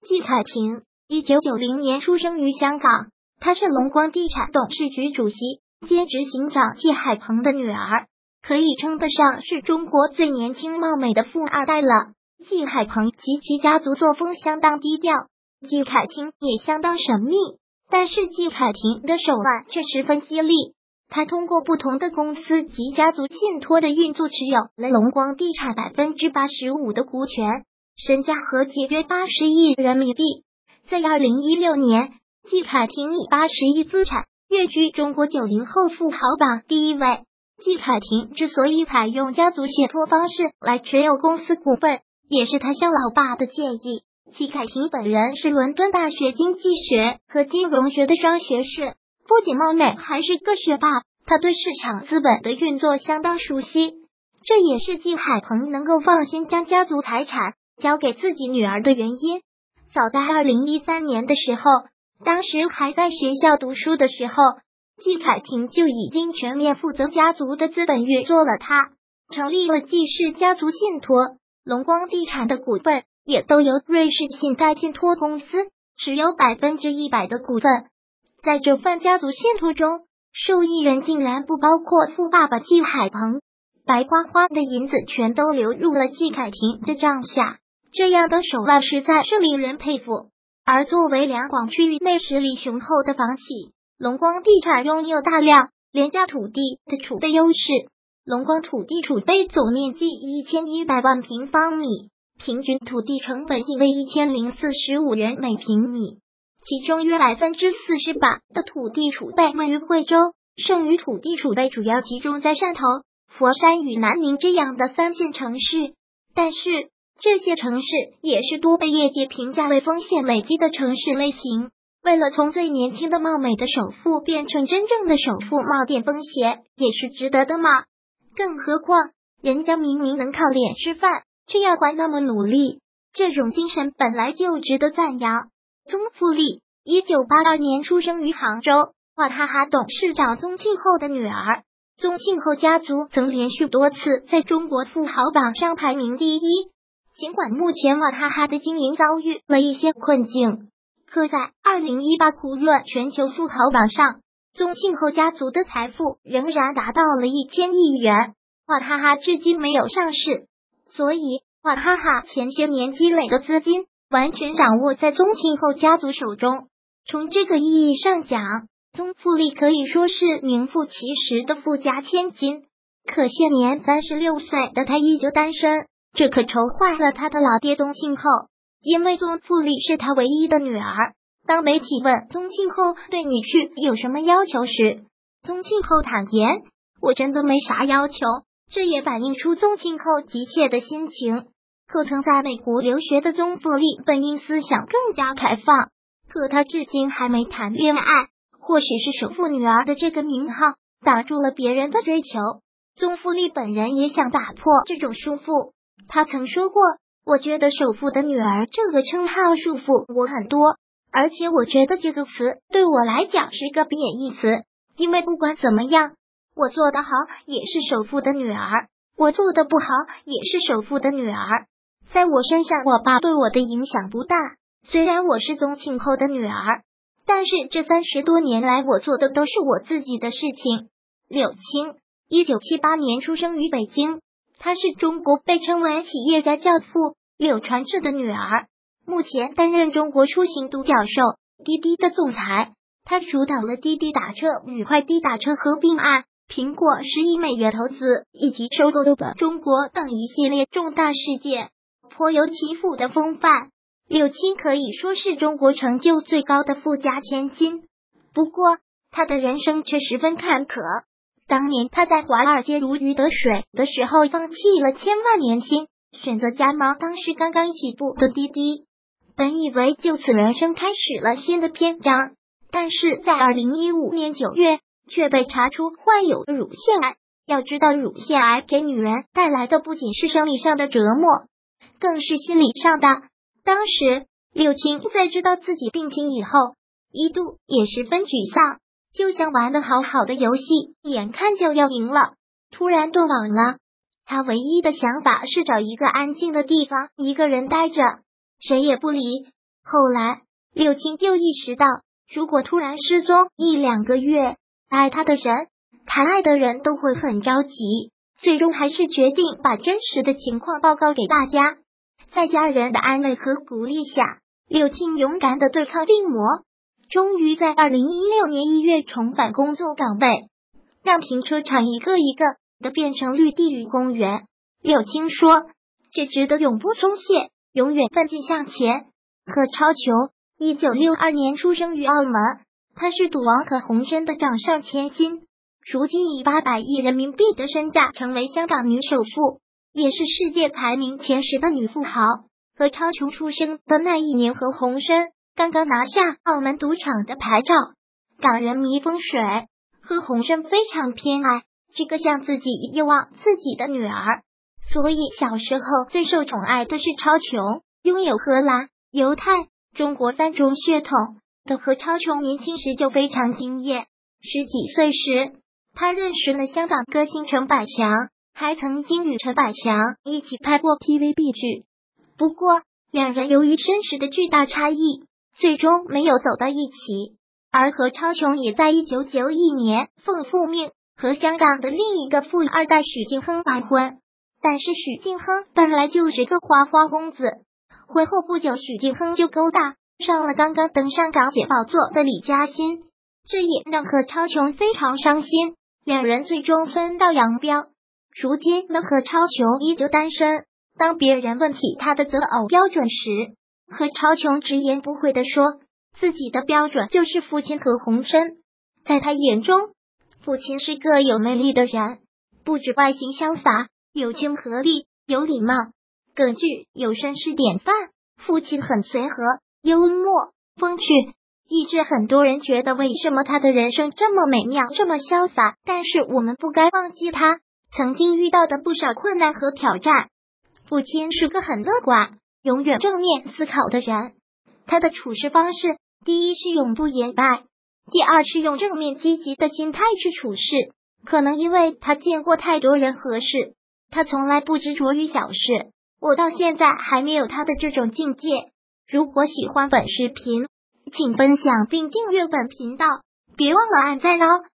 季凯婷，1990年出生于香港，她是龙光地产董事局主席兼执行长季海鹏的女儿，可以称得上是中国最年轻貌美的富二代了。季海鹏及其家族作风相当低调，季凯婷也相当神秘，但是季凯婷的手腕却十分犀利。他通过不同的公司及家族信托的运作，持有了龙光地产85%的股权，身价合计约80亿人民币。在2016年，季凯婷以80亿资产跃居中国90后富豪榜第一位。季凯婷之所以采用家族信托方式来持有公司股份，也是他向老爸的建议。季凯婷本人是伦敦大学经济学和金融学的双学士，不仅貌美，还是个学霸。他对市场资本的运作相当熟悉，这也是季海鹏能够放心将家族财产交给自己女儿的原因。早在2013年的时候，当时还在学校读书的时候，季凯婷就已经全面负责家族的资本运作了。他成立了季氏家族信托，龙光地产的股份也都由瑞士信贷信托公司持有100%的股份。在这份家族信托中，受益人竟然不包括富爸爸季海鹏，白花花的银子全都流入了季凯婷的账下，这样的手腕实在是令人佩服。而作为两广区域内实力雄厚的房企，龙光地产拥有大量廉价土地的储备优势。龙光土地储备总面积1100万平方米，平均土地成本仅为1045元每平米。其中约48%的土地储备位于贵州，剩余土地储备主要集中在汕头、佛山与南宁这样的3线城市。但是这些城市也是多被业界评价为风险累积的城市类型。为了从最年轻的貌美的首富变成真正的首富，冒点风险也是值得的嘛。更何况人家明明能靠脸吃饭，却要还那么努力，这种精神本来就值得赞扬。宗馥莉1982年出生于杭州，娃哈哈董事长宗庆后的女儿。宗庆后家族曾连续多次在中国富豪榜上排名第一。尽管目前娃哈哈的经营遭遇了一些困境，可在2018胡润全球富豪榜上，宗庆后家族的财富仍然达到了1000亿元。娃哈哈至今没有上市，所以娃哈哈前些年积累的资金完全掌握在宗庆后家族手中。从这个意义上讲，宗馥莉可以说是名副其实的富家千金。可现年36岁的她依旧单身，这可愁坏了她的老爹宗庆后。因为宗馥莉是他唯一的女儿，当媒体问宗庆后对女婿有什么要求时，宗庆后坦言，我真的没啥要求。这也反映出宗庆后急切的心情。可曾在美国留学的宗馥莉本应思想更加开放，可她至今还没谈恋爱，或许是首富女儿的这个名号挡住了别人的追求。宗馥莉本人也想打破这种束缚，她曾说过，我觉得首富的女儿这个称号束缚我很多，而且我觉得这个词对我来讲是个贬义词，因为不管怎么样，我做得好也是首富的女儿，我做得不好也是首富的女儿。在我身上，我爸对我的影响不大，虽然我是宗庆后的女儿，但是这30多年来我做的都是我自己的事情。柳青1978年出生于北京，她是中国被称为企业家教父柳传志的女儿，目前担任中国出行独角兽滴滴的总裁。她主导了滴滴打车与快滴打车合并案、苹果10亿美元投资以及收购Uber中国等一系列重大事件，颇有其父的风范。柳青可以说是中国成就最高的富家千金，不过她的人生却十分坎坷。当年她在华尔街如鱼得水的时候，放弃了千万年薪，选择加盟当时刚刚起步的滴滴，本以为就此人生开始了新的篇章，但是在2015年9月却被查出患有乳腺癌。要知道，乳腺癌给女人带来的不仅是生理上的折磨，更是心理上的。当时柳青在知道自己病情以后，一度也十分沮丧，就像玩得好好的游戏，眼看就要赢了，突然断网了。他唯一的想法是找一个安静的地方，一个人待着，谁也不理。 后来，柳青就意识到，如果突然失踪1-2个月，爱他的人、他爱的人都会很着急。最终还是决定把真实的情况报告给大家。在家人的安慰和鼓励下，柳青勇敢地对抗病魔，终于在2016年1月重返工作岗位，让停车场一个一个的变成绿地与公园。柳青说，这值得永不松懈，永远奋进向前。何超琼1962年出生于澳门，他是赌王何鸿燊的掌上千金，如今以800亿人民币的身价成为香港女首富，也是世界排名前10的女富豪。何超琼出生的那一年，何鸿燊刚刚拿下澳门赌场的牌照，港人迷风水，何鸿燊非常偏爱这个像自己又望自己的女儿，所以小时候最受宠爱的是超琼。拥有荷兰、犹太、中国3种血统的何超琼年轻时就非常惊艳。10几岁时，他认识了香港歌星陈百强，还曾经与陈百强一起拍过 TVB 剧。不过，两人由于身世的巨大差异，最终没有走到一起。而何超琼也在1991年奉父命和香港的另一个富二代许晋亨完婚。但是许晋亨本来就是个花花公子，婚后不久，许晋亨就勾搭上了刚刚登上港姐宝座的李嘉欣，这也让何超琼非常伤心。两人最终分道扬镳。如今的何超琼依旧单身。当别人问起他的择偶标准时，何超琼直言不讳地说，自己的标准就是父亲何鸿燊。在他眼中，父亲是个有魅力的人，不止外形潇洒，有亲和力，有礼貌，更具有绅士典范。父亲很随和、幽默、风趣，以致很多人觉得为什么他的人生这么美妙，这么潇洒。但是我们不该忘记他曾经遇到的不少困难和挑战。父亲是个很乐观、永远正面思考的人，他的处事方式，第一是永不言败，第二是用正面积极的心态去处事。可能因为他见过太多人和事，他从来不执着于小事。我到现在还没有他的这种境界。如果喜欢本视频，请分享并订阅本频道，别忘了按赞哦。